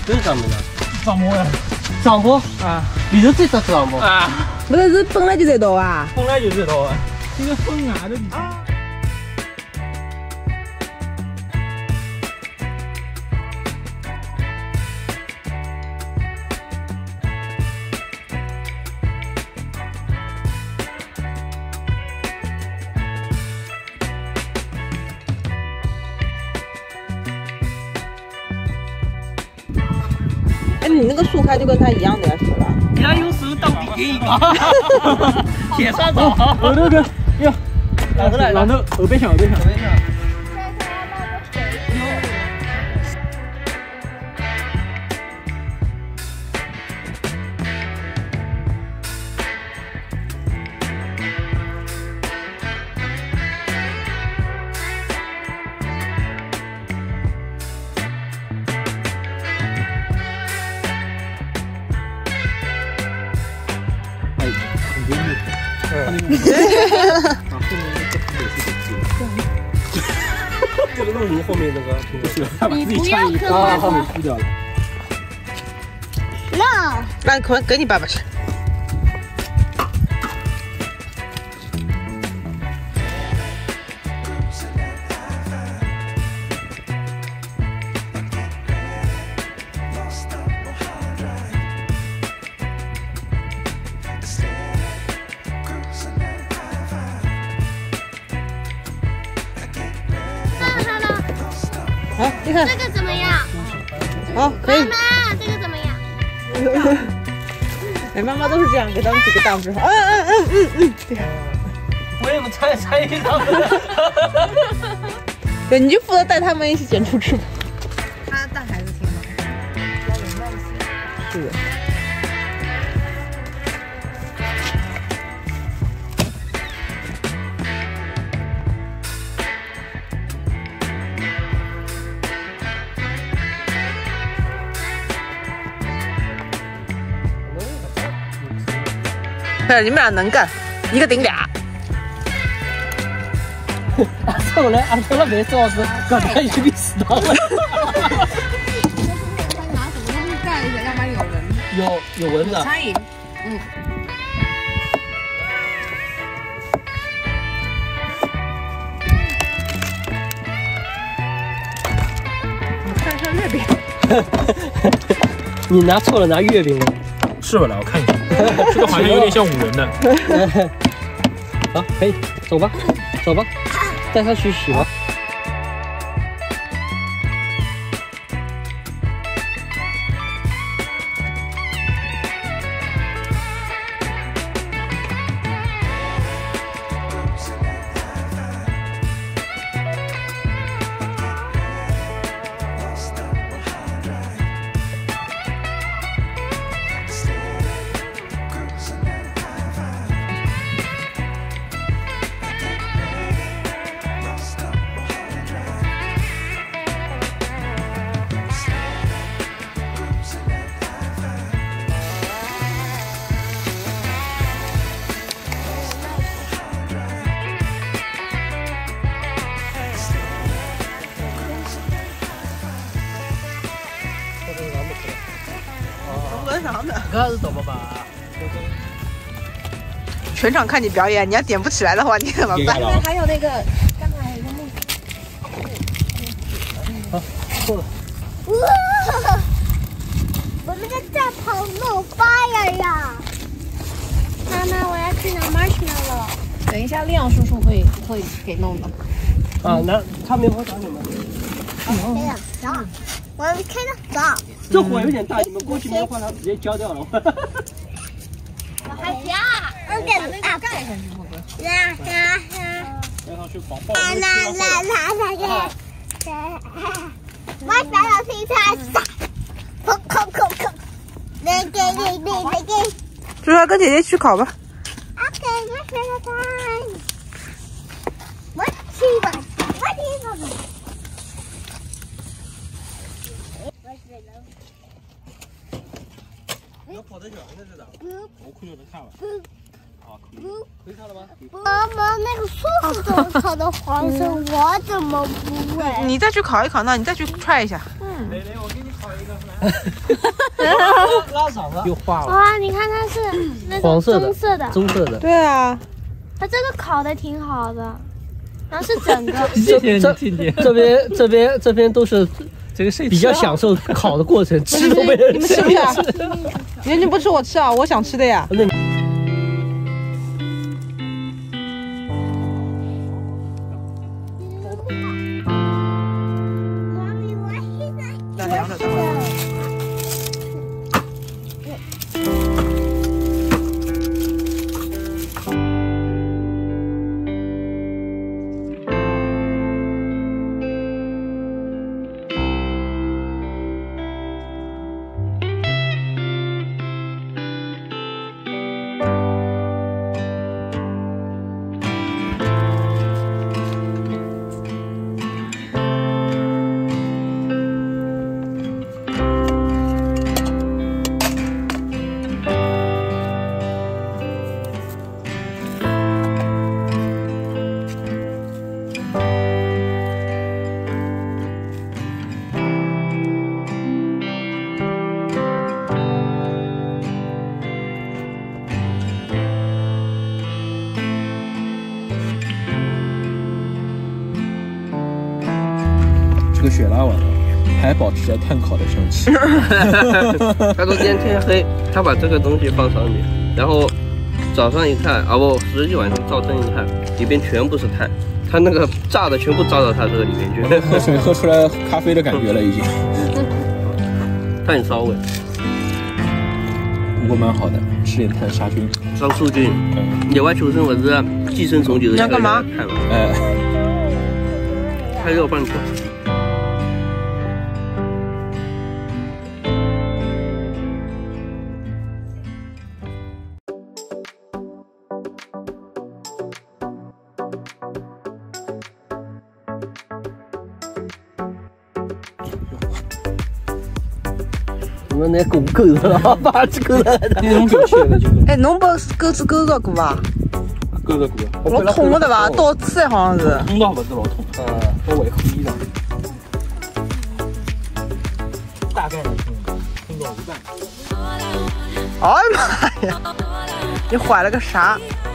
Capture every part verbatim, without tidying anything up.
这是什么呢？ 上坡呀， 上坡啊， 里头最大上坡啊， 不是是本来就这多啊？ 本来就这多啊，这个风啊，这啊。 哎，你那个树开就跟它一样的呀，是吧？ 人家用手当笔一个，铁砂掌。我那个哟，哪个来？哪头？后边上，后边上。后边上。 这个弄你后面那个， 你不要磕啊，后面输掉了。 那那可给你爸爸吃。好，你看这个怎么样？ 好，可以。 妈妈，这个怎么样？ 哎，妈妈都是这样给他们几个大拇指。嗯嗯嗯嗯嗯，对呀。 我也能参参与他们。 对，你就负责带他们一起捡出翅膀。 他带孩子挺好，要有耐心。 是的。 对，你们俩能干，一个顶俩。 俺上来，俺从来没说是刚才已经死到了。 拿什么东西盖一下，要不然有蚊。 有有蚊子。 苍蝇，嗯。 你看上月饼。 你拿错了，拿月饼了。 是吧？来，我看一下，这个好像有点像五仁的。 好，可以，走吧，走吧，带他去洗吧。 开始走吧吧。 全场看你表演，你要点不起来的话，你怎么办？ 还有那个，刚才还有一个木。 好，错了。 哇！我那个帐篷弄发了呀！妈妈，我要去拿 marshmallow。 等一下，亮叔叔会会给弄的。 啊，那他棉花找你们。 这样，走，我们开了，走。 这火有点大，你们过去棉花它直接焦掉了。 我还加，我给那个盖上去，会不会？啦啦啦！ 盖上去防爆。 啦啦啦啦啦！我想要听他撒，空空空空，那个那个那个。 叔叔跟姐姐去烤吧。 OK， 我想要看。我去吧，我去吧。 要跑得远的这的，我裤就能看了。啊，可以，可以看了吗？ 妈妈，那个叔叔怎么烤的黄色，我怎么不会？ 你再去烤一烤，那你再去 try 一下。 嗯。 蕾蕾，我给你烤。 拉长了，又化了。 哇，你看它是那种棕色的， 棕色的。 对啊， 它这个烤的挺好的，然后是整个。 谢谢你，听听。这边这边这边都是这个谁比较享受烤的过程，吃都没人吃。 你们吃不吃啊？人家不吃我吃啊，我想吃的呀。 那那凉着的。 这个雪拉碗还保持着炭烤的香气。 他说今天天黑，他把这个东西放上面，然后早上一看，啊不，实际晚上照灯一看，里边全部是炭，他那个炸的全部炸到他这个里面去。 喝水喝出来咖啡的感觉了，已经。 炭烧味， 不过蛮好的，吃点炭杀菌。 杀细菌。嗯。野外求生，我是寄生虫就是。 你要干嘛？ 哎。他要帮你做。 我那狗狗了，把这个那种狗吃的就。 哎，侬把狗子狗肉过伐？ 狗肉过。 老痛的对伐？倒刺好像是。 痛到不是老痛，呃，我胃口低了。大概能痛，痛到一半。 哎呀妈呀！你怀了个啥？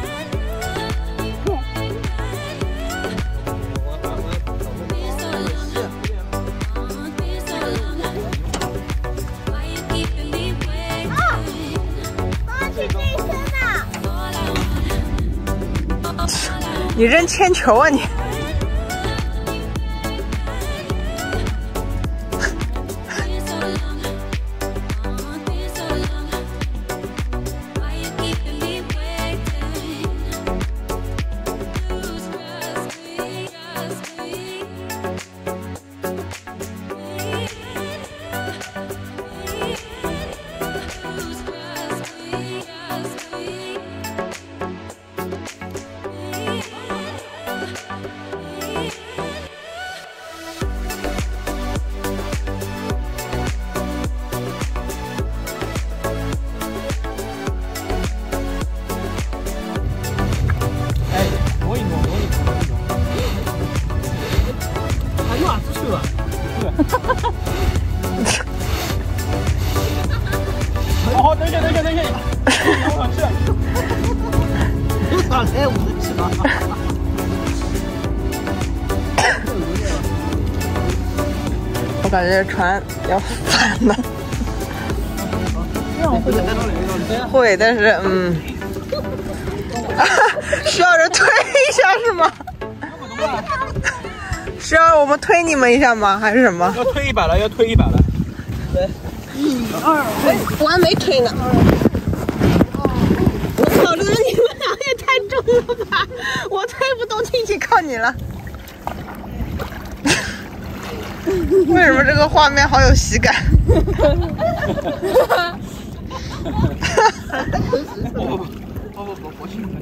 你扔铅球啊你！ 哦，等一下，等一下，等一下，我想吃。 有啥来我们吃吧。 我感觉船要翻了。会，但是嗯，需要人推一下是吗？需要我们推你们一下吗？还是什么？ 要推一把了，要推一把了。 对，一二，我还没推呢。我操，这个你们俩也太重了吧！我推不动，进去靠你了。为什么这个画面好有喜感？ 不不不不不不行。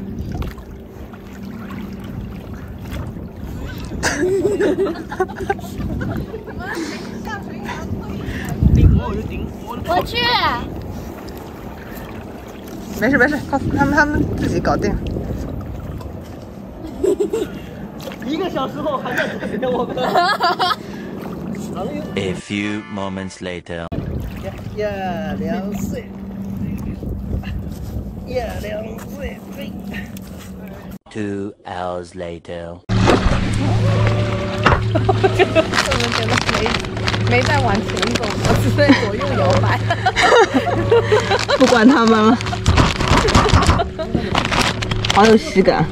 我去。 没事没事，他他们他们自己搞定。 一个小时后还在等着我们。 A few moments later. 呀，两岁，呀，两岁，嘿。 Two hours later. 我们觉得没没在往前走，我只在左右摇摆。 不管他们了，好有喜感。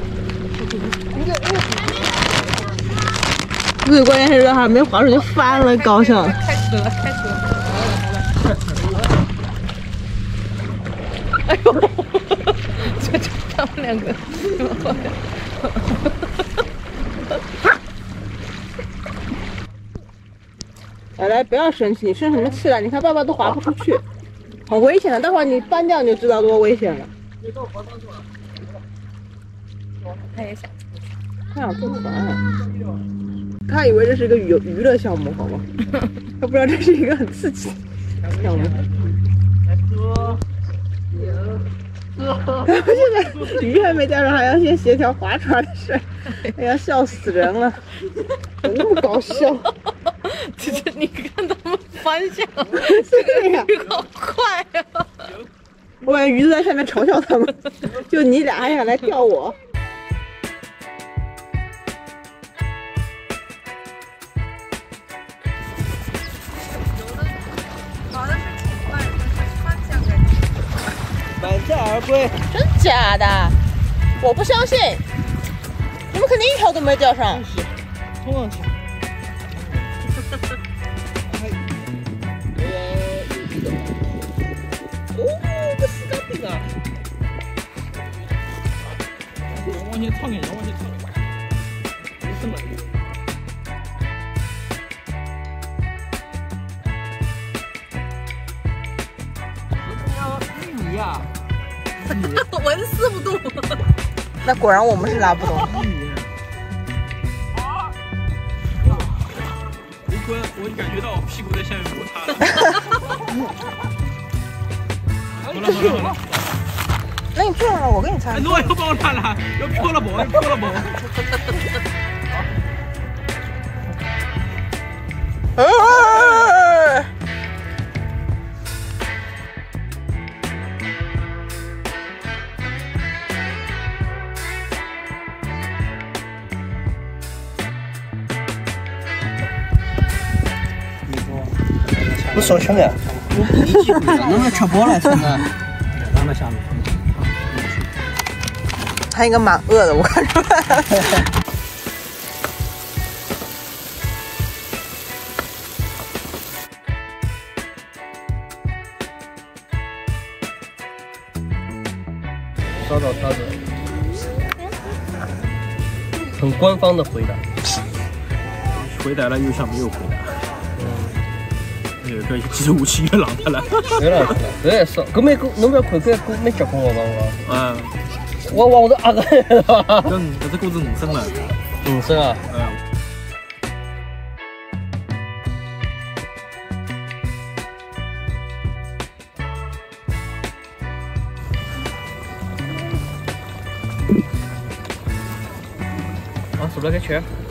最关键是这还没滑出就翻了，高兴。 开始了，开始了。哎呦，这这他们两个。 来来，不要生气，你生什么气了？你看爸爸都滑不出去，很危险的。待会儿你翻掉你就知道多危险了。 他也想， 他想坐船，他以为这是一个娱娱乐项目，好吗？他不知道这是一个很刺激的项目。他们现在鱼还没钓上，还要先协调划船的事，哎呀，笑死人了，怎么那么搞笑？ 这这你看他们翻向， 对呀， 鱼好快啊！ 我感觉鱼都在下面嘲笑他们，就你俩还想来钓我？ 跑的是挺快的，但是方向感觉。 满载而归。 真假的？我不相信，你们肯定一条都没钓上。 冲上去。哦，这四张饼啊！ 往前唱点，往前唱点，没事嘛。 你呀， 纹丝不动。 那果然我们是拉不动。 吴坤，我感觉到屁股在下面摩擦了。好了好了好了， 那你坐上了，我给你擦。 哎，侬要帮我拉了，要飘了跑，要飘了跑。 呃我手兄弟，你几回了？能不能吃饱了？现在。 让他下面。 他应该蛮饿的，我看出来了。 找到他的很官方的回答。 回答了又像没有回答。那个其实武器越狼的了。 对了，这也是，搿没搿侬不要看搿股没结棍个帮我。 啊， 我我都压个。 搿搿只股子五升了。 五升啊？ 嗯。 啊，是不是该吃？